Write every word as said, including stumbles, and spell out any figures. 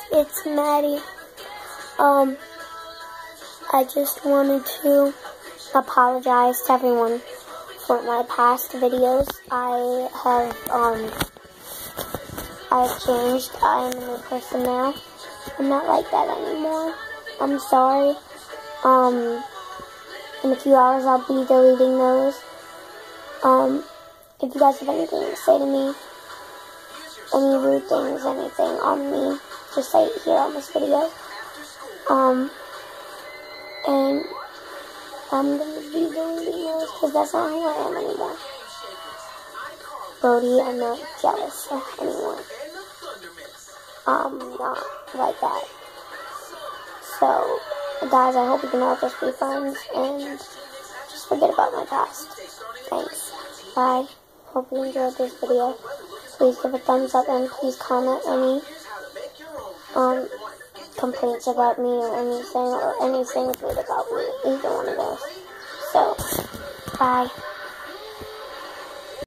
it's Maddie. Um, I just wanted to apologize to everyone for my past videos. I have, um, I've changed. I am a new person now. I'm not like that anymore. I'm sorry. Um, in a few hours I'll be deleting those. Um, if you guys have anything to say to me, any rude things, anything on me, just say it here on this video. Um, and I'm gonna be deleting those because that's not who I am anymore. Brody, I'm not jealous of anyone. Um, not like that. So, guys, I hope we can all just be friends and just forget about my past. Thanks. Bye. Hope you enjoyed this video. Please give a thumbs up and please comment any um complaints about me or anything or anything good about me. Either one of those. So, bye.